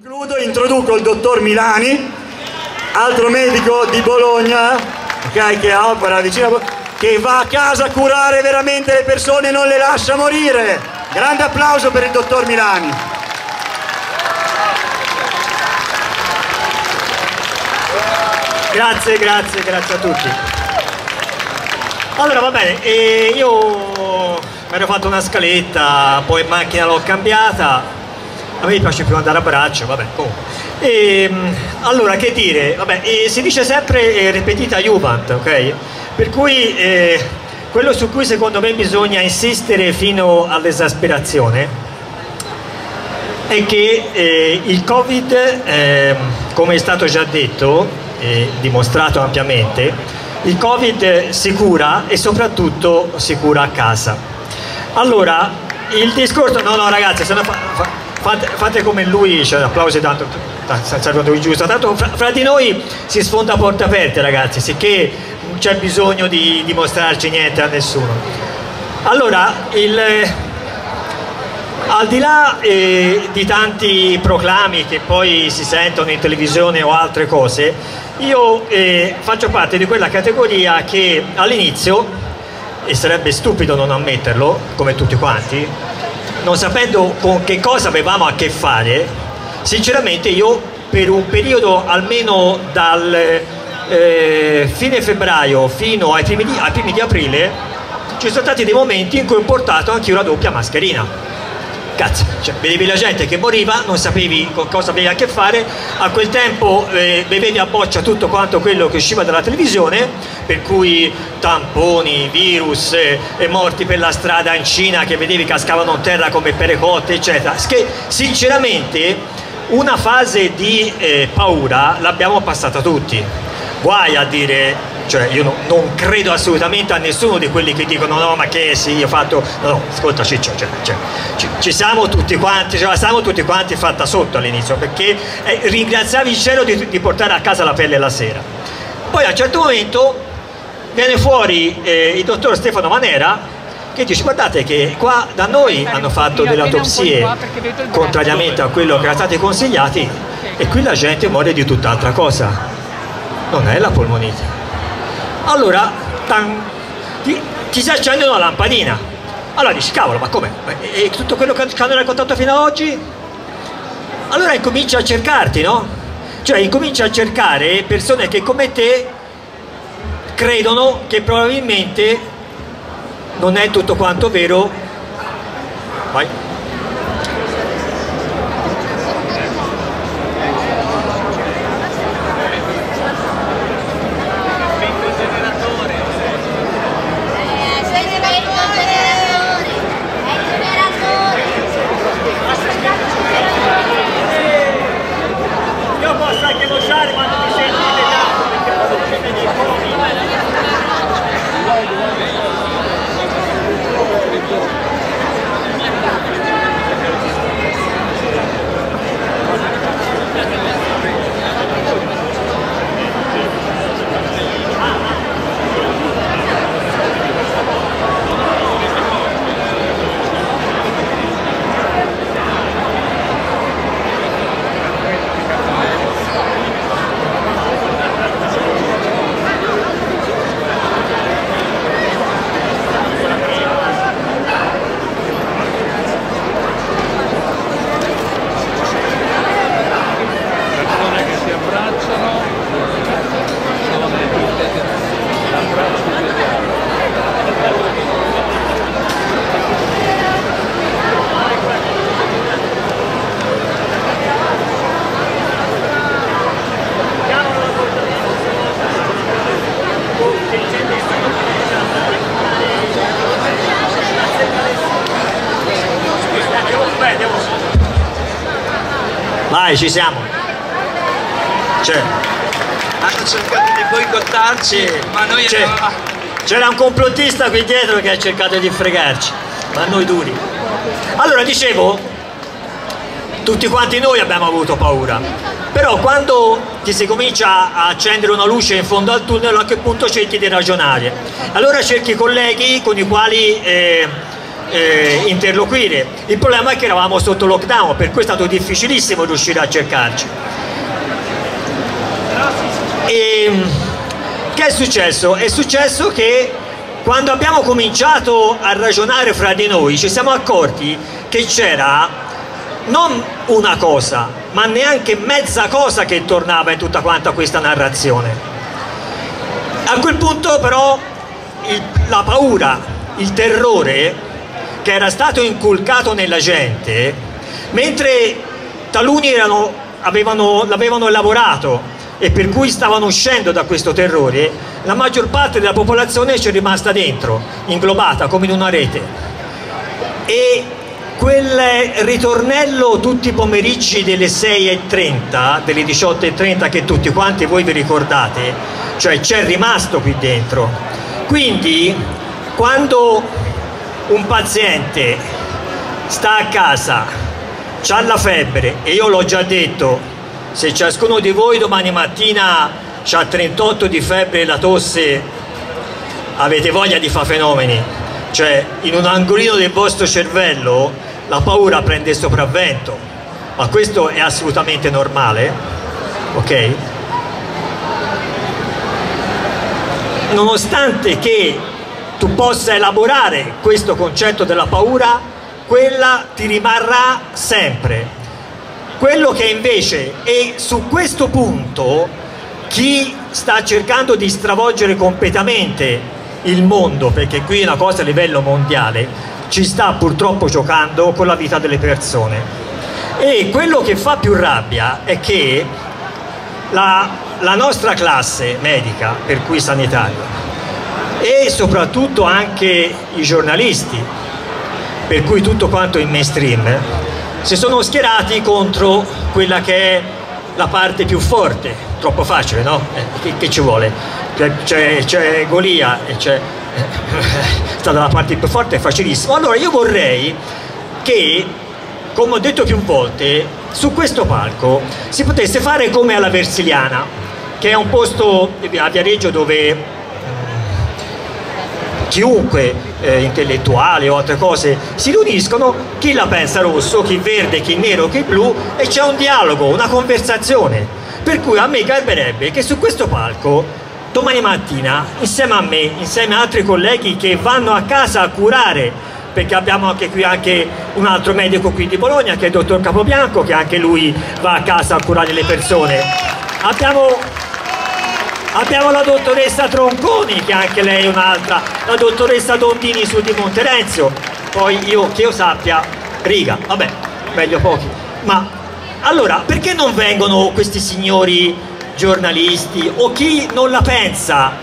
Concludo, introduco il dottor Milani, altro medico di Bologna, okay, che opera vicino, che va a casa a curare veramente le persone e non le lascia morire. Grande applauso per il dottor Milani. Grazie a tutti. Allora va bene, io mi ero fatto una scaletta, poi in macchina l'ho cambiata. A me piace più andare a braccio, vabbè, comunque. Allora, che dire, vabbè, si dice sempre ripetita Juvent, ok? Per cui quello su cui secondo me bisogna insistere fino all'esasperazione è che il Covid, come è stato già detto e dimostrato ampiamente, il Covid si cura e soprattutto si cura a casa. Allora, il discorso... No, ragazzi, se no fate come lui, cioè applausi tanto servono giusto, tanto fra di noi si sfonda a porte aperte, ragazzi, sicché non c'è bisogno di dimostrarci niente a nessuno. Allora, al di là di tanti proclami che poi si sentono in televisione o altre cose, io faccio parte di quella categoria che all'inizio, e sarebbe stupido non ammetterlo, come tutti quanti, non sapendo con che cosa avevamo a che fare, sinceramente io per un periodo almeno dal fine febbraio fino ai primi di aprile ci sono stati dei momenti in cui ho portato anche una doppia mascherina. Cazzo, cioè, vedevi la gente che moriva, non sapevi con cosa avevi a che fare, a quel tempo bevevi a boccia tutto quanto quello che usciva dalla televisione, per cui tamponi, virus, morti per la strada in Cina che vedevi cascavano in terra come pere cotte, eccetera. Che sinceramente una fase di paura l'abbiamo passata tutti. Guai a dire... Cioè io non credo assolutamente a nessuno di quelli che dicono no ma che sì, io ho fatto... No, ascolta Ciccio, ci siamo tutti quanti, ce la siamo tutti quanti fatta sotto all'inizio, perché ringraziavi il cielo di portare a casa la pelle la sera. Poi a un certo momento viene fuori il dottor Stefano Manera che dice guardate che qua da noi hanno fatto delle autopsie contrariamente a quello che era stati consigliati e qui la gente muore di tutt'altra cosa, non è la polmonite. Allora ti si accende una lampadina, allora dici cavolo ma com'è? E tutto quello che hanno raccontato fino ad oggi? Allora incominci a cercarti, no? Cioè incominci a cercare persone che come te credono che probabilmente non è tutto quanto vero. Vai. Vai, ci siamo. Hanno cercato di boicottarci, ma noi c'era un complottista qui dietro che ha cercato di fregarci, ma noi duri. Allora dicevo, tutti quanti noi abbiamo avuto paura, però quando ti si comincia a accendere una luce in fondo al tunnel, a che punto cerchi di ragionare? Allora cerchi colleghi con i quali interloquire. Il problema è che eravamo sotto lockdown, per cui è stato difficilissimo riuscire a cercarci. E che è successo? È successo che quando abbiamo cominciato a ragionare fra di noi ci siamo accorti che c'era non una cosa, ma neanche mezza cosa che tornava in tutta quanta questa narrazione. A quel punto però la paura, il terrore che era stato inculcato nella gente, mentre taluni l'avevano elaborato e per cui stavano uscendo da questo terrore, la maggior parte della popolazione ci è rimasta dentro, inglobata come in una rete. E quel ritornello tutti i pomeriggi delle 6:30, delle 18:30 che tutti quanti voi vi ricordate, cioè c'è rimasto qui dentro. Quindi quando un paziente sta a casa, c'ha la febbre, e io l'ho già detto, se ciascuno di voi domani mattina c'ha 38 di febbre e la tosse, avete voglia di fare fenomeni, cioè in un angolino del vostro cervello la paura prende il sopravvento, ma questo è assolutamente normale, ok? Nonostante che tu possa elaborare questo concetto della paura, quella ti rimarrà sempre. Quello che invece, e su questo punto chi sta cercando di stravolgere completamente il mondo, perché qui è una cosa a livello mondiale, ci sta purtroppo giocando con la vita delle persone. E quello che fa più rabbia è che la nostra classe medica, per cui sanitaria, e soprattutto anche i giornalisti, per cui tutto quanto il mainstream, si sono schierati contro quella che è la parte più forte. Troppo facile, no? Che ci vuole? C'è Golia e c'è sta dalla parte più forte, è facilissimo. Allora io vorrei che, come ho detto più volte, su questo palco si potesse fare come alla Versiliana, che è un posto a Viareggio dove chiunque intellettuale o altre cose si riuniscono, chi la pensa rosso, chi verde, chi nero, chi blu, e c'è un dialogo, una conversazione. Per cui a me garberebbe che su questo palco domani mattina, insieme a me, insieme a altri colleghi che vanno a casa a curare, perché abbiamo anche qui un altro medico qui di Bologna che è il dottor Capobianco, che anche lui va a casa a curare le persone, abbiamo la dottoressa Tronconi, che anche lei è un'altra, la dottoressa Dondini su di Monterenzio, poi che io sappia Riga, vabbè, meglio pochi. Ma allora perché non vengono questi signori giornalisti o chi non la pensa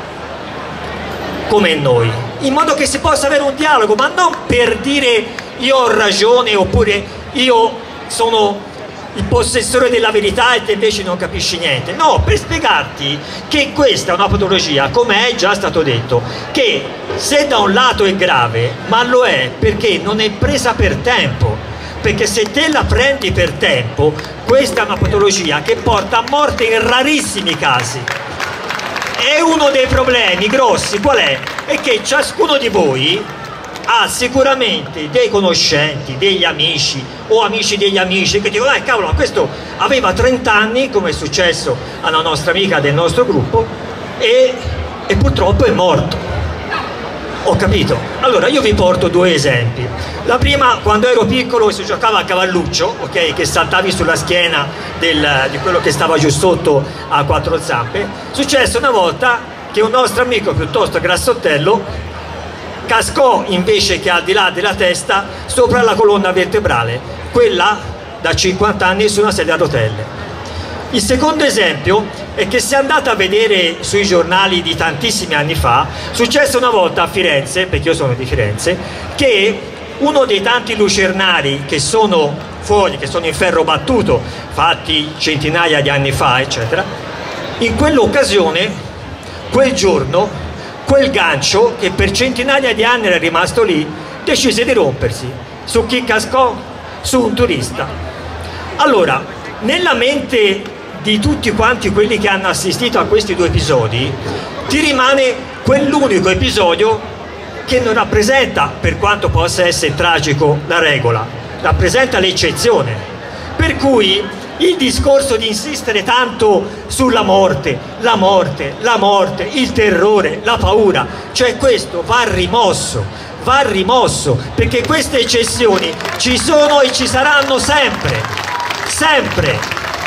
come noi, in modo che si possa avere un dialogo, ma non per dire io ho ragione oppure io sono il possessore della verità e te invece non capisci niente. No, per spiegarti che questa è una patologia, come è già stato detto, che se da un lato è grave, ma lo è perché non è presa per tempo, perché se te la prendi per tempo, questa è una patologia che porta a morte in rarissimi casi. E uno dei problemi grossi qual è? È che ciascuno di voi ha sicuramente dei conoscenti, degli amici o amici degli amici che dicono cavolo, questo aveva 30 anni, come è successo a una nostra amica del nostro gruppo, e purtroppo è morto. Ho capito? Allora io vi porto due esempi. La prima, quando ero piccolo si giocava a cavalluccio, ok? Che saltavi sulla schiena di quello che stava giù sotto a quattro zampe. Successe una volta che un nostro amico piuttosto grassottello cascò, invece che al di là della testa, sopra la colonna vertebrale, quella da 50 anni su una sedia a rotelle. Il secondo esempio è che se andate a vedere sui giornali di tantissimi anni fa, successe una volta a Firenze, perché io sono di Firenze, che uno dei tanti lucernari che sono fuori, che sono in ferro battuto, fatti centinaia di anni fa, eccetera, in quell'occasione, quel giorno, quel gancio che per centinaia di anni era rimasto lì, decise di rompersi. Su chi cascò? Su un turista. Allora, nella mente di tutti quanti quelli che hanno assistito a questi due episodi, ti rimane quell'unico episodio che non rappresenta, per quanto possa essere tragico, la regola, rappresenta l'eccezione. Per cui il discorso di insistere tanto sulla morte, la morte, la morte, il terrore, la paura, cioè questo va rimosso, perché queste eccezioni ci sono e ci saranno sempre, sempre.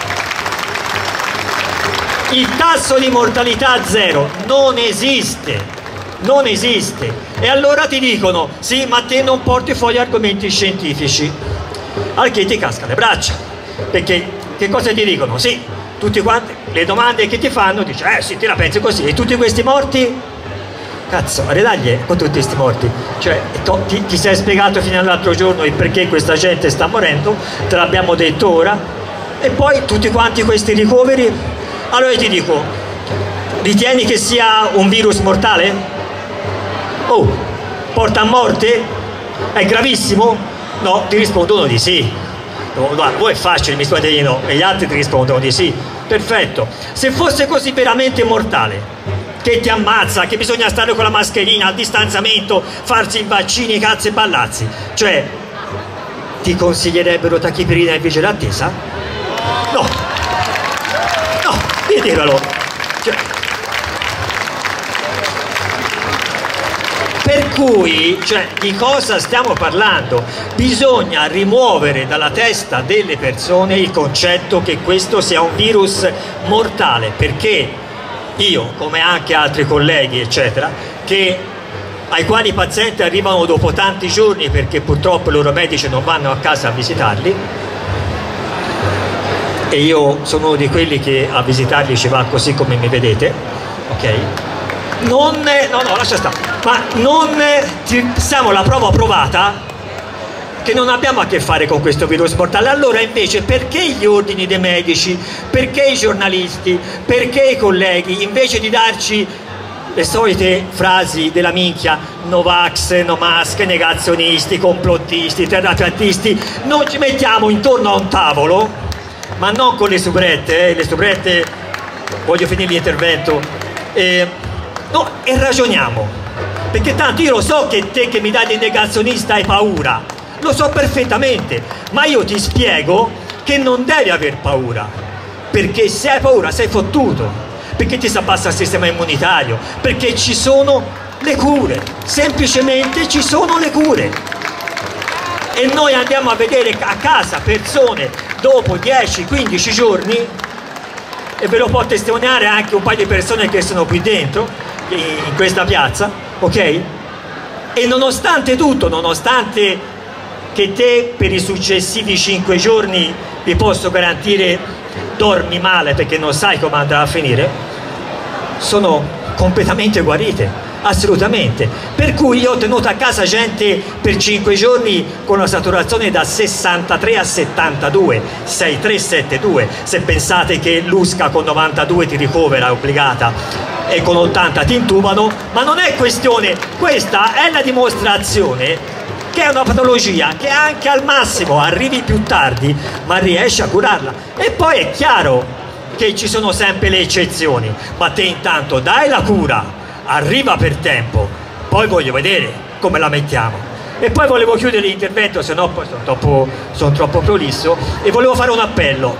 Il tasso di mortalità zero non esiste, non esiste. E allora ti dicono, sì, ma te non porti fuori argomenti scientifici, al che ti casca le braccia, perché che cosa ti dicono? Sì, tutti quanti, le domande che ti fanno, dici, sì, te la pensi così, e tutti questi morti? Cazzo, redaglie con tutti questi morti, cioè ti sei spiegato fino all'altro giorno il perché questa gente sta morendo, te l'abbiamo detto ora, e poi tutti quanti questi ricoveri. Allora io ti dico, ritieni che sia un virus mortale? Oh, porta a morte? È gravissimo? No, ti rispondono di sì. Guarda, voi è facile, mi state di no, e gli altri ti rispondono di sì. Perfetto. Se fosse così veramente mortale, che ti ammazza, che bisogna stare con la mascherina, al distanziamento, farsi i vaccini, cazzi e ballazzi, cioè ti consiglierebbero tachipirina e vigile attesa? No, no, ditelo. Cioè, per cui, cioè, di cosa stiamo parlando? Bisogna rimuovere dalla testa delle persone il concetto che questo sia un virus mortale, perché io, come anche altri colleghi, eccetera, ai quali i pazienti arrivano dopo tanti giorni perché purtroppo i loro medici non vanno a casa a visitarli, e io sono uno di quelli che a visitarli ci va così come mi vedete, ok? No, lascia stare, ma siamo la prova provata che non abbiamo a che fare con questo virus mortale. Allora invece perché gli ordini dei medici, perché i giornalisti, perché i colleghi, invece di darci le solite frasi della minchia, no vax, no mask, negazionisti, complottisti, terrapiattisti, non ci mettiamo intorno a un tavolo, ma non con le soubrette, le soubrette, voglio finire l'intervento, no, e ragioniamo, perché tanto io lo so che te che mi dai del negazionista hai paura, lo so perfettamente, ma io ti spiego che non devi aver paura, perché se hai paura sei fottuto, perché ti si abbassa il sistema immunitario, perché ci sono le cure, semplicemente ci sono le cure. E noi andiamo a vedere a casa persone dopo 10-15 giorni, e ve lo può testimoniare anche un paio di persone che sono qui dentro, in questa piazza, ok? E nonostante tutto, nonostante che te per i successivi 5 giorni vi posso garantire dormi male perché non sai come andrà a finire, sono completamente guarite, assolutamente. Per cui io ho tenuto a casa gente per 5 giorni con una saturazione da 63 a 72, 6372, se pensate che l'USCA con 92 ti ricovera obbligata e con 80 ti intubano, ma non è questione, questa è la dimostrazione che è una patologia che anche al massimo arrivi più tardi, ma riesci a curarla. E poi è chiaro che ci sono sempre le eccezioni, ma te intanto dai la cura, arriva per tempo, poi voglio vedere come la mettiamo. E poi volevo chiudere l'intervento, se no poi sono troppo prolisso, e volevo fare un appello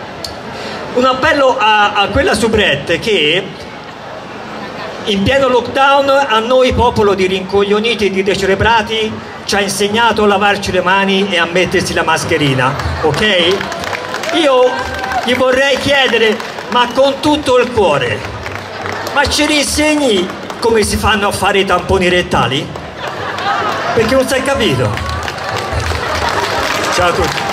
a quella soubrette che in pieno lockdown a noi popolo di rincoglioniti e di decerebrati ci ha insegnato a lavarci le mani e a mettersi la mascherina, ok? Io gli vorrei chiedere, ma con tutto il cuore, ma ci rinsegni come si fanno a fare i tamponi rettali? Perché non si è capito. Ciao a tutti.